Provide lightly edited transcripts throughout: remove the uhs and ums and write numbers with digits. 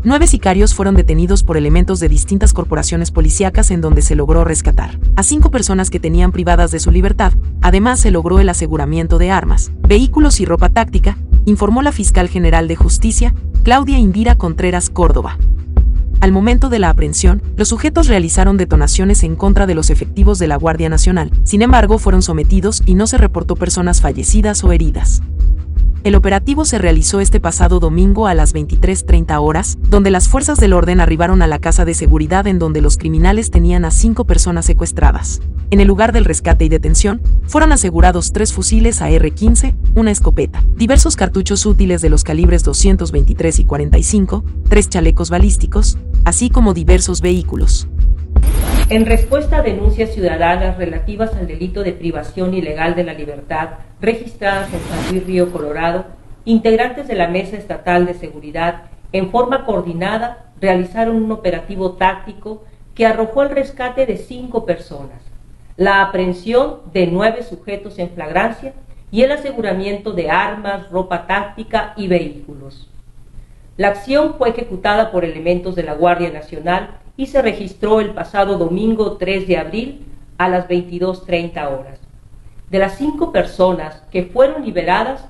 9 sicarios fueron detenidos por elementos de distintas corporaciones policíacas en donde se logró rescatar a 5 personas que tenían privadas de su libertad. Además, se logró el aseguramiento de armas, vehículos y ropa táctica, informó la fiscal general de Justicia, Claudia Indira Contreras Córdoba. Al momento de la aprehensión, los sujetos realizaron detonaciones en contra de los efectivos de la Guardia Nacional. Sin embargo, fueron sometidos y no se reportó personas fallecidas o heridas. El operativo se realizó este pasado domingo a las 23:30 horas, donde las fuerzas del orden arribaron a la casa de seguridad en donde los criminales tenían a 5 personas secuestradas. En el lugar del rescate y detención, fueron asegurados 3 fusiles AR-15, una escopeta, diversos cartuchos útiles de los calibres 223 y 45, 3 chalecos balísticos, así como diversos vehículos. En respuesta a denuncias ciudadanas relativas al delito de privación ilegal de la libertad registradas en San Luis Río Colorado, integrantes de la Mesa Estatal de Seguridad, en forma coordinada, realizaron un operativo táctico que arrojó el rescate de 5 personas, la aprehensión de 9 sujetos en flagrancia y el aseguramiento de armas, ropa táctica y vehículos. La acción fue ejecutada por elementos de la Guardia Nacional y se registró el pasado domingo 3 de abril a las 22:30 horas. De las 5 personas que fueron liberadas,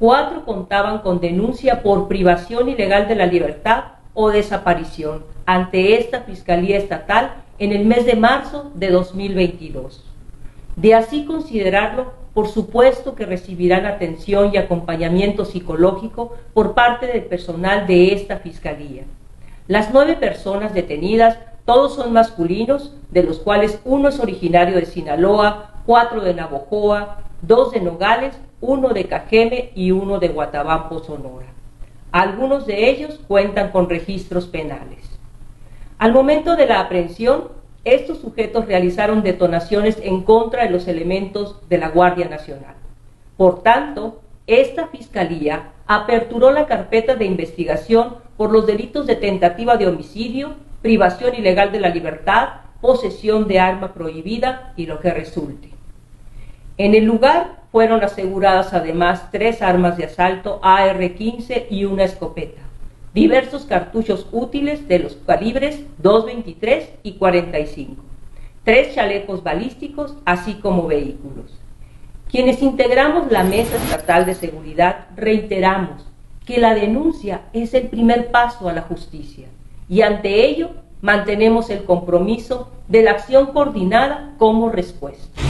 4 contaban con denuncia por privación ilegal de la libertad o desaparición ante esta Fiscalía Estatal en el mes de marzo de 2022. De así considerarlo, por supuesto que recibirán atención y acompañamiento psicológico por parte del personal de esta Fiscalía. Las 9 personas detenidas, todos son masculinos, de los cuales 1 es originario de Sinaloa, 4 de Navojoa, 2 de Nogales, 1 de Cajeme y 1 de Guatabampo, Sonora. Algunos de ellos cuentan con registros penales. Al momento de la aprehensión, estos sujetos realizaron detonaciones en contra de los elementos de la Guardia Nacional. Por tanto, esta Fiscalía aperturó la carpeta de investigación por los delitos de tentativa de homicidio, privación ilegal de la libertad, posesión de arma prohibida y lo que resulte. En el lugar fueron aseguradas además 3 armas de asalto AR-15 y una escopeta, diversos cartuchos útiles de los calibres 223 y 45, 3 chalecos balísticos, así como vehículos. Quienes integramos la Mesa Estatal de Seguridad reiteramos que la denuncia es el primer paso a la justicia y ante ello mantenemos el compromiso de la acción coordinada como respuesta.